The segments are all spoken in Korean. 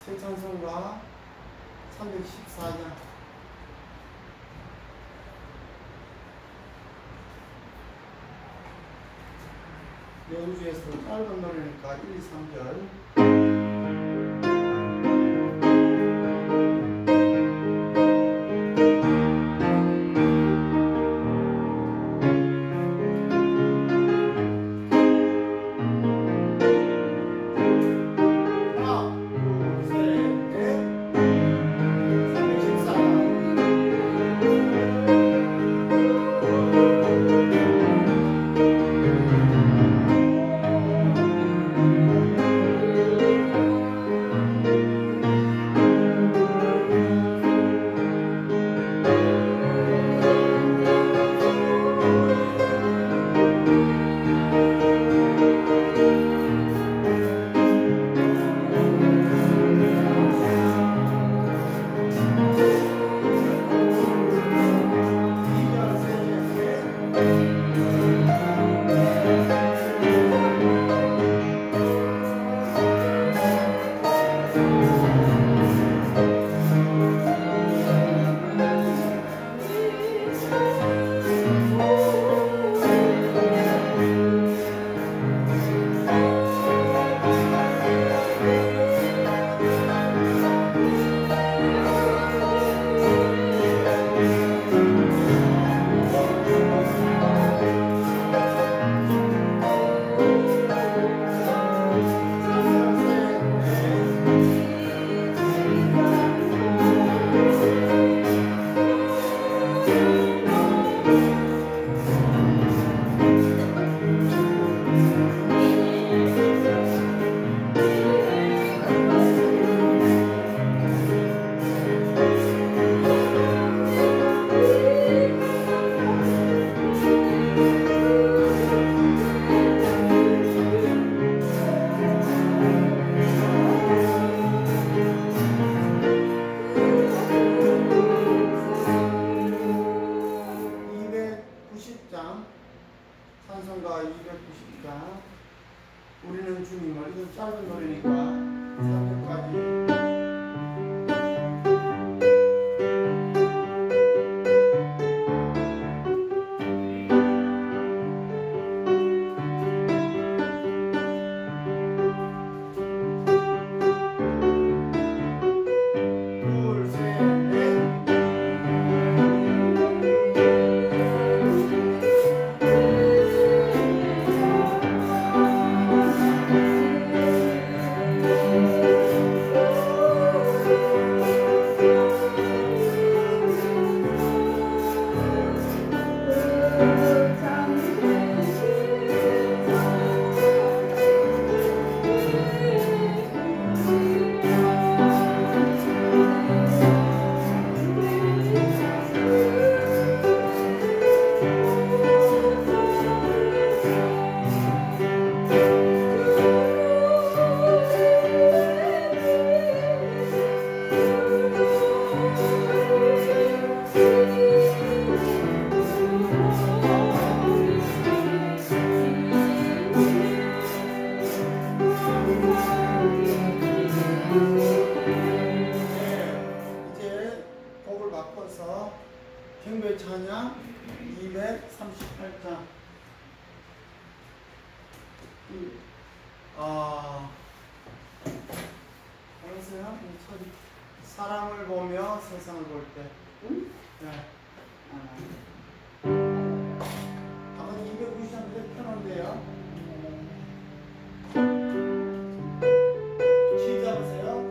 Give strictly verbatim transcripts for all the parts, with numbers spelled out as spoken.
제 찬송가 삼백십사 장. 여우주에서 짧은 노래니까 일, 이, 삼 절. 찬송가 이백구십 장. 우리는 주님을. 이건 짧은 노래니까 삼 절까지. 경배 찬양 이백삼십팔 장. 아, 알았어요? 사람을 보며 세상을 볼 때. 응? 네. 아버지 이백구십 장 편한데요. 키 잡으세요.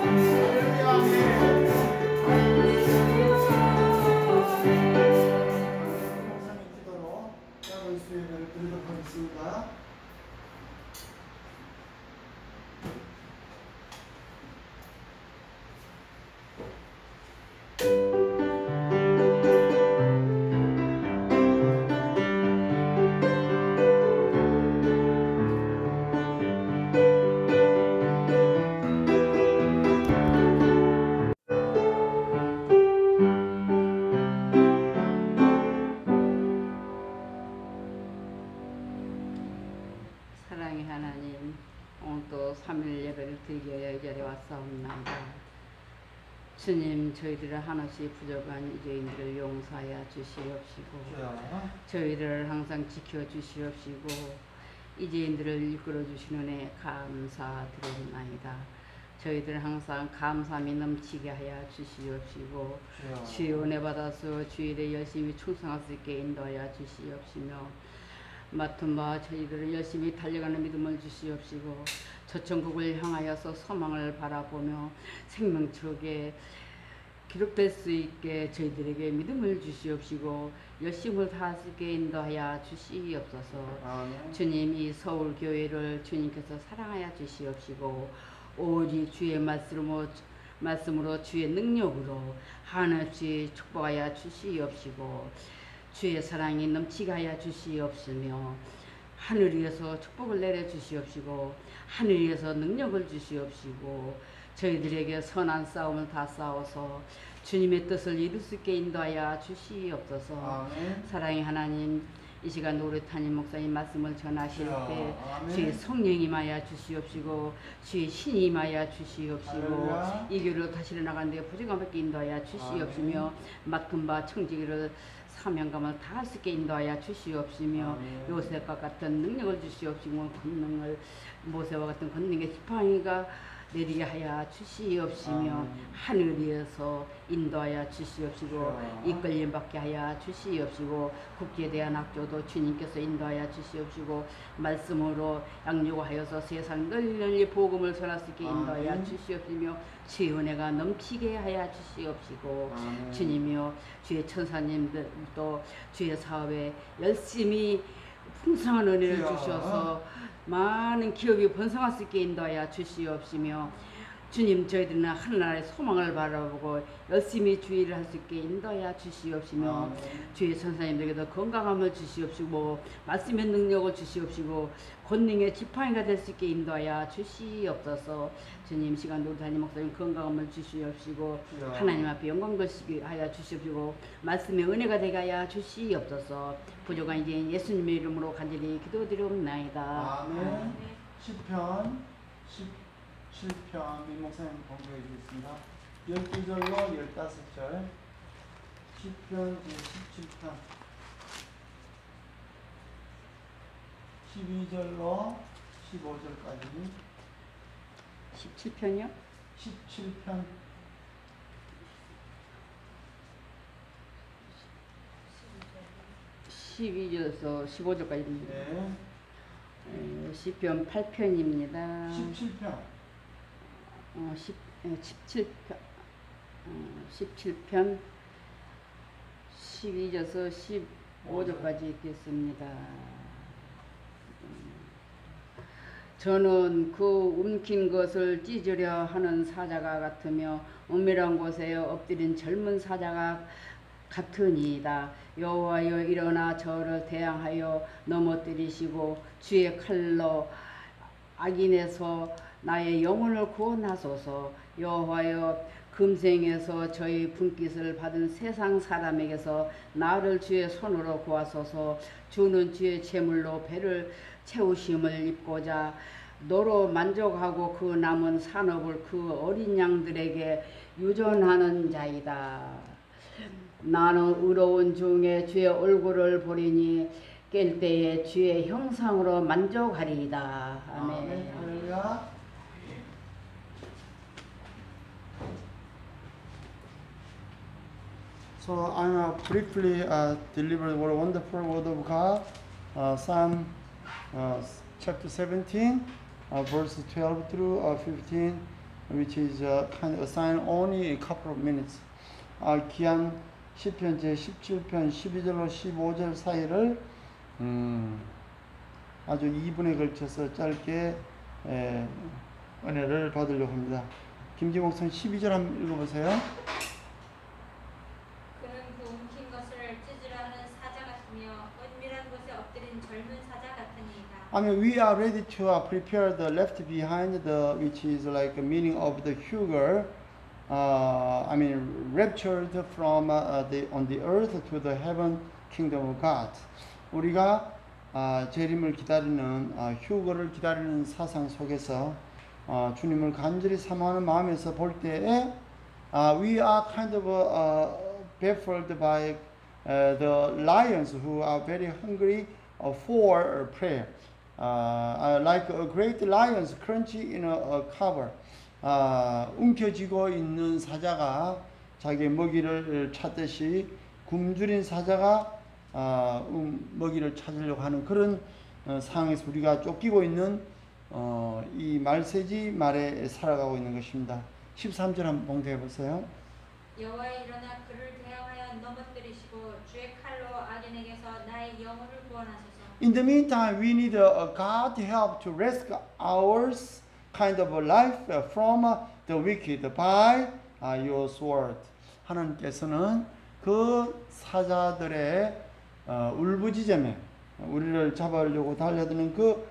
사랑의 하나님, 오늘도 삼일 예배를 드리기 위하여 이 자리에 왔사옵나이다. 주님, 저희들을 하나씩 부족한 이죄인들을 용서하여 주시옵시고, 저희를 항상 지켜주시옵시고, 이죄인들을 이끌어 주시는 애 감사드립나이다. 저희들 항상 감사함이 넘치게 하여 주시옵시고, 주의 은혜 받아서 주의 일에 열심히 충성할 수 있게 인도하여 주시옵시며, 맡은 바 저희들을 열심히 달려가는 믿음을 주시옵시고, 저 천국을 향하여서 소망을 바라보며 생명책에 기록될 수 있게 저희들에게 믿음을 주시옵시고, 열심을 다할 수 있게 인도하여 주시옵소서. 아멘. 주님, 이 서울교회를 주님께서 사랑하여 주시옵시고, 오직 주의 말씀으로, 말씀으로 주의 능력으로 한없이 축복하여 주시옵시고, 주의 사랑이 넘치게 하여 주시옵시며, 하늘 위에서 축복을 내려 주시옵시고, 하늘 위에서 능력을 주시옵시고, 저희들에게 선한 싸움을 다 싸워서 주님의 뜻을 이룰 수 있게 인도하여 주시옵소서. 아멘. 사랑의 하나님, 이 시간 우리 담임 목사님 말씀을 전하실 때 주의 성령이 임하여 주시옵시고, 주의 신이 임하여 주시옵시고, 알렐루야. 이 교회로 다시 일어나가는 데 부족함 없게 인도하여 주시옵시며, 아멘. 맡은 바 청지기를 사명감을 다할 수 있게 인도하여 주시옵시며, 아멘. 요셉과 같은 능력을 주시옵시고, 권능을 모세와 같은 권능의 지팡이가 내리게 하여 주시옵시며, 아멘. 하늘 위에서 인도하여 주시옵시고, 이끌림 받게 하여 주시옵시고, 국기에 대한 학교도 주님께서 인도하여 주시옵시고, 말씀으로 양육하여서 세상 널리 널리 복음을 전할 수 있게 인도하여 아멘. 주시옵시며, 주의 은혜가 넘치게 하여 주시옵시고, 아멘. 주님이여, 주의 천사님들도 주의 사업에 열심히 풍성한 은혜를 주셔서 많은 기업이 번성할 수 있게 인도하여 주시옵시며, 주님, 저희들은 하늘나라의 소망을 바라보고 열심히 주의를 할 수 있게 인도하여 주시옵시며, 아멘. 주의 천사님들에게도 건강함을 주시옵시고, 말씀의 능력을 주시옵시고, 권능의 지팡이가 될 수 있게 인도하여 주시옵소서. 주님, 시간도 담임 목사님 건강함을 주시옵시고, 야. 하나님 앞에 영광 돌리게 하여 주시옵시고, 말씀의 은혜가 되게 하여 주시옵소서. 부족한 이제 예수님의 이름으로 간절히 기도드리옵나이다. 아멘. 시편 십칠 편 민 목사님 공부해 주겠습니다. 열두 절로 열다섯 절. 시편 십칠 편 십이 절로 십오 절까지. 십칠 편이요? 십칠 편 십이 절에서 십오 절까지입니다. 네. 에, 시편 팔 편입니다. 십칠 편. 어, 십, 에, 십칠 편. 어, 십칠 편 십이 절에서 십오 절까지 읽겠습니다. 저는 그 움킨 것을 찢으려 하는 사자가 같으며 은밀한 곳에 엎드린 젊은 사자가 같으니이다. 여호와여, 일어나 저를 대항하여 넘어뜨리시고 주의 칼로 악인에서 나의 영혼을 구원하소서. 여호와여, 금생에서 저희 분깃을 받은 세상 사람에게서 나를 주의 손으로 구하소서. 주는 주의 제물로 배를 채우심을 입고자 너로 만족하고 그 남은 산업을 그 어린 양들에게 유전하는 자이다. 나는 의로운 중에 주의 얼굴을 보리니 깰 때에 주의 형상으로 만족하리이다. 아멘. 할렐루야. So I'm uh, briefly uh, deliver what a wonderful word of God, uh, Psalm uh, chapter seventeen, uh, verse twelve through uh, fifteen. which is uh, kind of assigned only a couple of minutes. 아, 귀한 시편 제십칠 편 십이 절로 십오 절 사이를 음, 아주 이 분에 걸쳐서 짧게 에, 은혜를 받으려고 합니다. 김지 목사님 십이 절 한번 읽어보세요. 그는 그 움킨 것을 찢으려 하는 사자 같으며 은밀한 곳에 엎드린 젊은 사자 같으니이다. I mean, we are ready to uh, prepare the left behind, the which is like a meaning of the Huger. Uh, I mean, raptured from uh, the on the earth to the heaven kingdom of God. 우리가 아, 재림을 기다리는 아, 휴거를 기다리는 사상 속에서 아, 주님을 간절히 사모하는 마음에서 볼 때에 아, we are kind of uh, baffled by uh, the lions who are very hungry uh, for prayer. Uh, like a great lions crunchy in a, a cover. 아, 움켜쥐고 있는 사자가 자기의 먹이를 찾듯이 굶주린 사자가 아, 음, 먹이를 찾으려고 하는 그런 어, 상황에서 우리가 쫓기고 있는 어, 이 말세지 말에 살아가고 있는 것입니다. 십삼 절 한번 봉독해 보세요. 여호와의 일어나 그를 대항하여 넘어뜨리시고 주의 칼로 악인에게서 나의 영혼을 구원하소서. In the meantime, we need a, a God help to rescue ours kind of a life from the wicked by your sword. 하나님께서는 그 사자들의 어, 울부짖음에 우리를 잡으려고 달려드는 그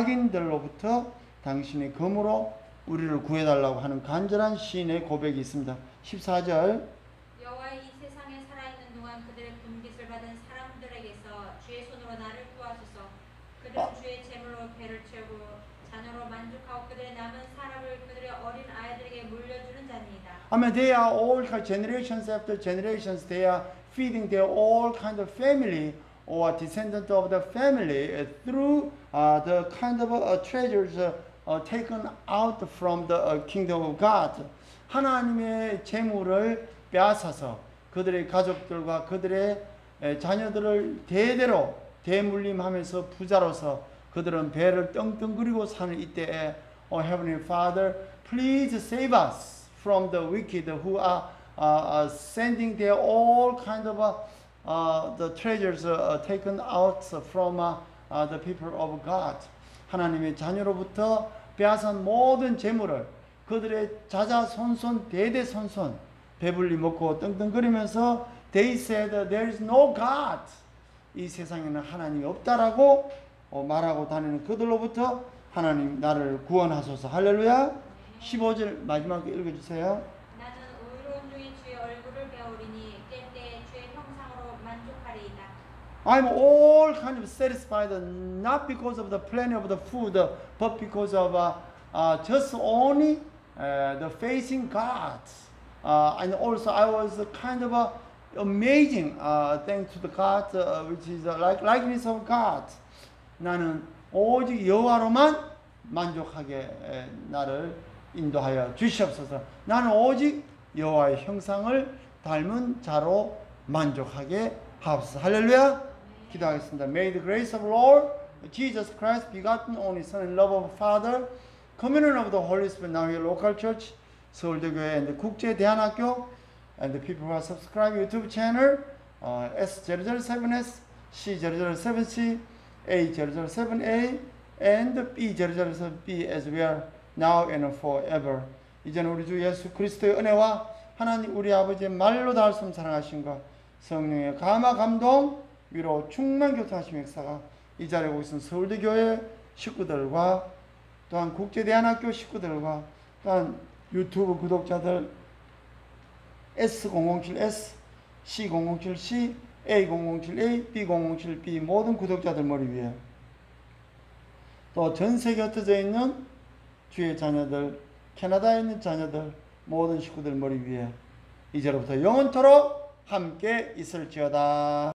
악인들로부터 당신의 검으로 우리를 구해달라고 하는 간절한 시인의 고백이 있습니다. 십사 절 여호와의 이 세상에 살아있는 동안 그들의 분깃을 받은 사람들에게서 주의 손으로 나를 구하소서. 그들은 어. 주의 제물로 배를 채우고 자녀로 만족하고 그들의 남은 사람을 그들의 어린 아이들에게 물려주는 자니이다. I mean, they are all generations after generations. They are feeding their all kind of family or descendant of the family uh, through uh, the kind of uh, treasures uh, uh, taken out from the uh, kingdom of God. 하나님의 재물을 빼앗아서 그들의 가족들과 그들의 에, 자녀들을 대대로 대물림하면서 부자로서 그들은 배를 떵떵거리고 사는 이때에 Oh Heavenly Father, please save us from the wicked who are uh, uh, sending their all kind of uh, uh, the treasures uh, taken out from uh, uh, the people of God. 하나님의 자녀로부터 빼앗은 모든 재물을 그들의 자자손손 대대손손 배불리 먹고 떵떵거리면서 they said there is no God. 이 세상에는 하나님이 없다라고 어, 말하고 다니는 그들로부터 하나님 나를 구원하소서. 할렐루야. 십오 절 마지막 읽어주세요. 나는 의로운 중에 주의 얼굴을 배우리니 깰 때에 주의 형상으로 만족하리이다. I'm all kind of satisfied not because of the plenty of the food but because of uh, uh, just only uh, the facing God. Uh, and also I was kind of uh, amazing uh, thanks to the God uh, which is uh, like likeness of God. 나는 오직 여호와로만 만족하게 에, 나를 인도하여 주시옵소서. 나는 오직 여호와의 형상을 닮은 자로 만족하게 하옵소서. 할렐루야. 기도하겠습니다. May the grace of Lord Jesus Christ, begotten only Son and love of Father, communion of the Holy Spirit, now here local church, 서울대교회 and 국제대안학교, and the people who are subscribed YouTube channel, uh, S zero zero seven S, C zero zero seven C, A zero zero seven A, and B zero zero seven B as well, now and forever. 이제는 우리 주 예수 그리스도의 은혜와 하나님 우리 아버지의 말로 닿을 수 없는 사랑하심과 성령의 감화 감동 위로 충만 교통하심 역사가 이 자리에 오고 있는 서울대교회 식구들과 또한 국제대안학교 식구들과 또한 유튜브 구독자들 에스 공공칠 에스, 씨 공공칠 씨, 에이 공공칠 에이, 비 공공칠 비 모든 구독자들 머리 위에 또 전 세계에 흩어져 있는 주의 자녀들, 캐나다에 있는 자녀들 모든 식구들 머리 위에 이제로부터 영원토록 함께 있을지어다.